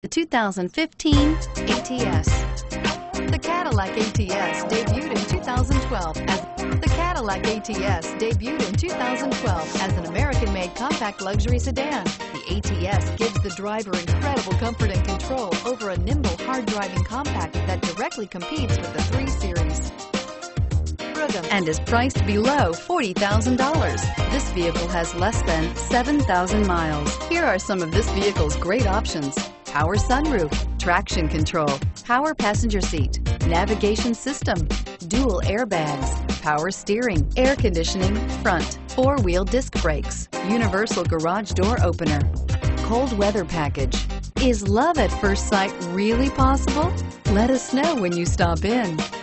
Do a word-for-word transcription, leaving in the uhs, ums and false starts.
The two thousand fifteen A T S. The Cadillac A T S debuted in two thousand twelve as the Cadillac A T S debuted in two thousand twelve as an American-made compact luxury sedan. The A T S gives the driver incredible comfort and control over a nimble, hard-driving compact that directly competes with the three series and is priced below forty thousand dollars. This vehicle has less than seven thousand miles. Here are some of this vehicle's great options: power sunroof, traction control, power passenger seat, navigation system, dual airbags, power steering, air conditioning, front, four-wheel disc brakes, universal garage door opener, cold weather package. Is love at first sight really possible? Let us know when you stop in.